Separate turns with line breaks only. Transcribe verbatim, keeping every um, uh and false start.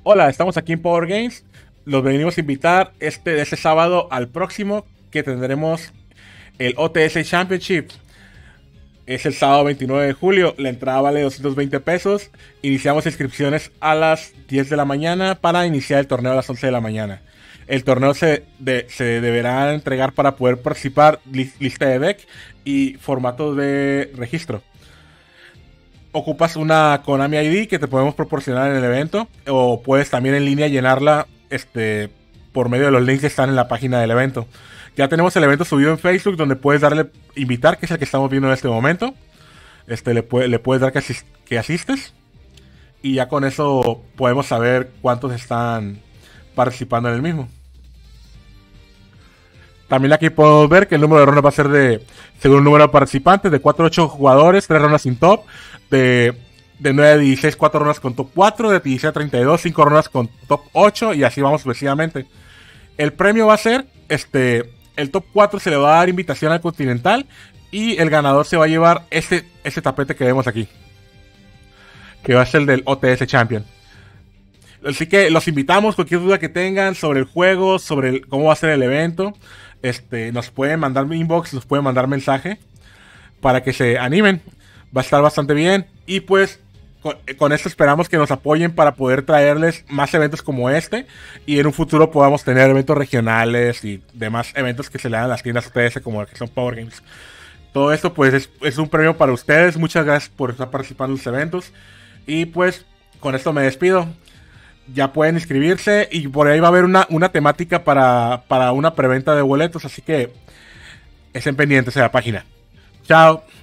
Hola, estamos aquí en Power Games. Los venimos a invitar este, de este sábado al próximo, que tendremos el O T S Championship. Es el sábado veintinueve de julio. La entrada vale doscientos veinte pesos. Iniciamos inscripciones a las diez de la mañana para iniciar el torneo a las once de la mañana. El torneo se, de, se deberá entregar para poder participar, li, lista de deck y formato de registro. Ocupas una Konami I D que te podemos proporcionar en el evento, o puedes también en línea llenarla este, por medio de los links que están en la página del evento. Ya tenemos el evento subido en Facebook, donde puedes darle invitar, que es el que estamos viendo en este momento. Este, le, puede, le puedes dar que, asist, que asistes, y ya con eso podemos saber cuántos están participando en el mismo. También aquí podemos ver que el número de rondas va a ser de, según el número de participantes, de cuatro a ocho jugadores, tres rondas sin top, de, de nueve a dieciséis, cuatro rondas con top cuatro, de dieciséis a treinta y dos, cinco rondas con top ocho, y así vamos sucesivamente. El premio va a ser, este, el top cuatro se le va a dar invitación al Continental, y el ganador se va a llevar este, este tapete que vemos aquí, que va a ser el del O T S Champion. Así que los invitamos, cualquier duda que tengan sobre el juego, sobre el, cómo va a ser el evento, este, nos pueden mandar inbox, nos pueden mandar mensaje para que se animen. Va a estar bastante bien. Y pues con, con esto esperamos que nos apoyen para poder traerles más eventos como este, y en un futuro podamos tener eventos regionales y demás eventos que se le dan a las tiendas O T S como que son Power Games. Todo esto pues es, es un premio para ustedes. Muchas gracias por estar participando en los eventos. Y pues con esto me despido. Ya pueden inscribirse, y por ahí va a haber una, una temática para, para una preventa de boletos, así que estén pendientes de la página. Chao.